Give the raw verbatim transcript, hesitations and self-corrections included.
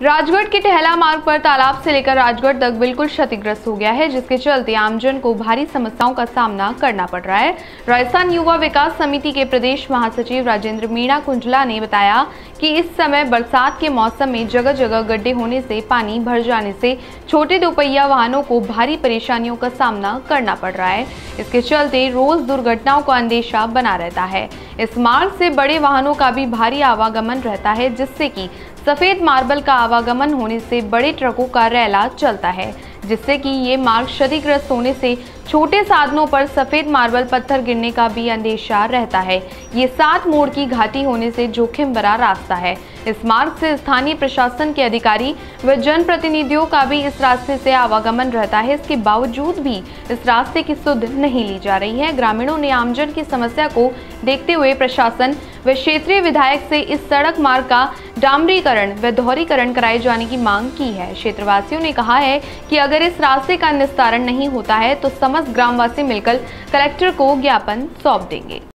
राजगढ़ के टहला मार्ग पर तालाब से लेकर राजगढ़ तक बिल्कुल क्षतिग्रस्त हो गया है, जिसके चलते आमजन को भारी समस्याओं का सामना करना पड़ रहा है। राजस्थान युवा विकास समिति के प्रदेश महासचिव राजेंद्र मीणा कुंजला ने बताया कि इस समय बरसात के मौसम में जगह जगह गड्ढे होने से पानी भर जाने से छोटे दोपहिया वाहनों को भारी परेशानियों का सामना करना पड़ रहा है। इसके चलते रोज दुर्घटनाओं का अंदेशा बना रहता है। इस मार्ग से बड़े वाहनों का भी भारी आवागमन रहता है, जिससे कि सफेद मार्बल का आवागमन होने से बड़े ट्रकों का रैला चलता है, जिससे कि ये मार्ग क्षतिग्रस्त होने से छोटे साधनों पर सफेद मार्बल पत्थर गिरने का भी अंदेशा रहता है। ये सात मोड़ की घाटी होने से जोखिम भरा रास्ता है। इस मार्ग से स्थानीय प्रशासन के अधिकारी व जनप्रतिनिधियों का भी इस रास्ते से आवागमन रहता है। इसके बावजूद भी इस रास्ते की सुध नहीं ली जा रही है। ग्रामीणों ने आमजन की समस्या को देखते हुए प्रशासन व क्षेत्रीय विधायक से इस सड़क मार्ग का डामरीकरण व दोहरीकरण कराए जाने की मांग की है। क्षेत्रवासियों ने कहा है कि अगर इस रास्ते का निस्तारण नहीं होता है तो समस्त ग्रामवासी मिलकर कलेक्टर को ज्ञापन सौंप देंगे।